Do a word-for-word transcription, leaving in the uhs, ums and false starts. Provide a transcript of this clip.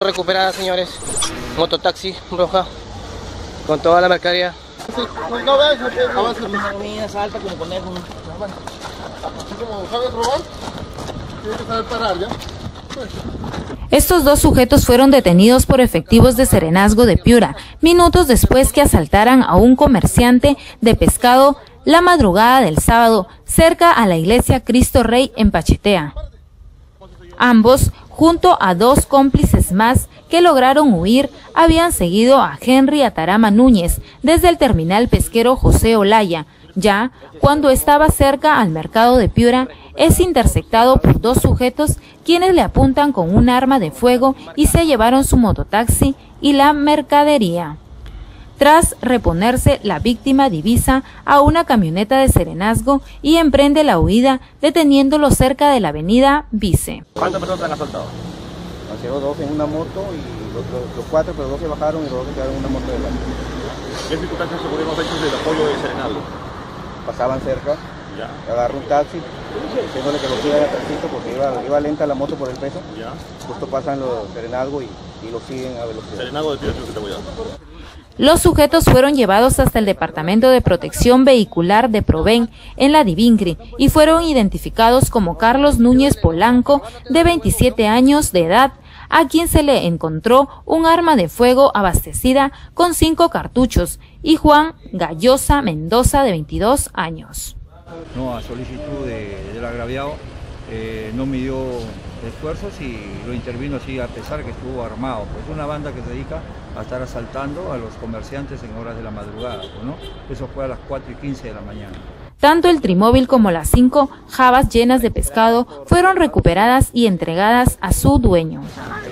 Recuperada, señores, mototaxi roja con toda la mercadería. No ves, avanza. Salta como conejo. Así como sabes robar, tienes que saber parar ya. Estos dos sujetos fueron detenidos por efectivos de Serenazgo de Piura, minutos después que asaltaran a un comerciante de pescado la madrugada del sábado, cerca a la iglesia Cristo Rey en Pachitea. Ambos, junto a dos cómplices más que lograron huir, habían seguido a Henry Atarama Núñez desde el terminal pesquero José Olaya. Ya cuando estaba cerca al mercado de Piura, es interceptado por dos sujetos quienes le apuntan con un arma de fuego y se llevaron su mototaxi y la mercadería. Tras reponerse, la víctima divisa a una camioneta de Serenazgo y emprende la huida, deteniéndolo cerca de la avenida Vice. ¿Cuántas personas han asaltado? Pasaron dos en una moto y los, los, los cuatro, pero dos se bajaron y los dos se quedaron en una moto de la. ¿Qué circunstancias ocurrieron los hechos del apoyo de Serenazgo? Pasaban cerca, ya. Agarró un taxi, diciéndole que lo siga de atrásito porque iba, iba lenta la moto por el peso. Ya. Justo pasan los Serenazgo y, y lo siguen a velocidad. Serenazgo de Piura, que te voy a dar. Los sujetos fueron llevados hasta el Departamento de Protección Vehicular de Provén, en la Divincri, y fueron identificados como Carlos Núñez Polanco, de veintisiete años de edad, a quien se le encontró un arma de fuego abastecida con cinco cartuchos, y Juan Gallosa Mendoza, de veintidós años. No, a solicitud de, del agraviado, eh, no midió esfuerzos y lo intervino así a pesar que estuvo armado. Pues una banda que se dedica a estar asaltando a los comerciantes en horas de la madrugada, ¿no? Eso fue a las cuatro y quince de la mañana. Tanto el trimóvil como las cinco jabas llenas de pescado fueron recuperadas y entregadas a su dueño.